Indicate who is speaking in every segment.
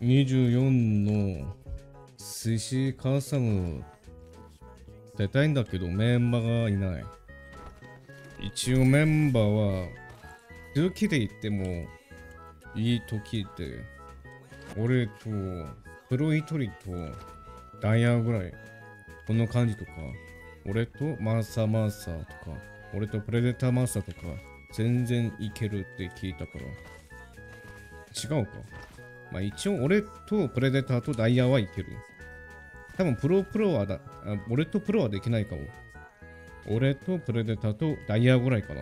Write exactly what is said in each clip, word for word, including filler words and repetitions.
Speaker 1: にじゅうよんの寿司カスタム出たいんだけどメンバーがいない。一応メンバーは空気で言ってもいい時で、俺とプロ一人とダイヤぐらい、この感じとか、俺とマーサーマーサーとか、俺とプレデターマーサーとか全然いけるって聞いたから。違うか。まあ一応俺とプレデターとダイヤはいける。多分プロプロはだ、あ俺とプロはできないかも。俺とプレデターとダイヤぐらいかな。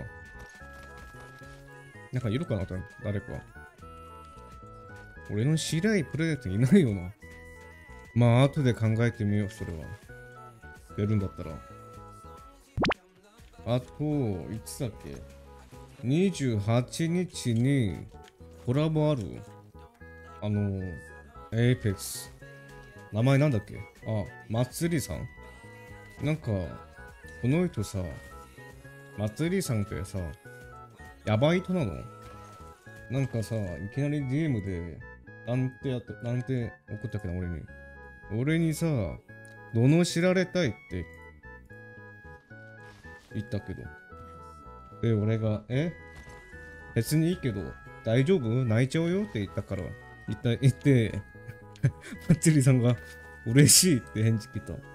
Speaker 1: なんかいるかな誰か。俺の知り合いプレデターいないよな。まあ後で考えてみよう、それは。出るんだったら。あと、いつだっけ ?にじゅうはちにちにコラボある。あの、エイペックス。名前なんだっけあ、まつりさん。なんか、この人さ、まつりさんってさ、やばい人なの？なんかさ、いきなり ディーエム で、なんてやった、なんて送ったっけな、俺に。俺にさ、罵られたいって言ったけど。で、俺が、え別にいいけど、大丈夫泣いちゃうよって言ったから、言った、言って、まつりさんが嬉しいって返事来た。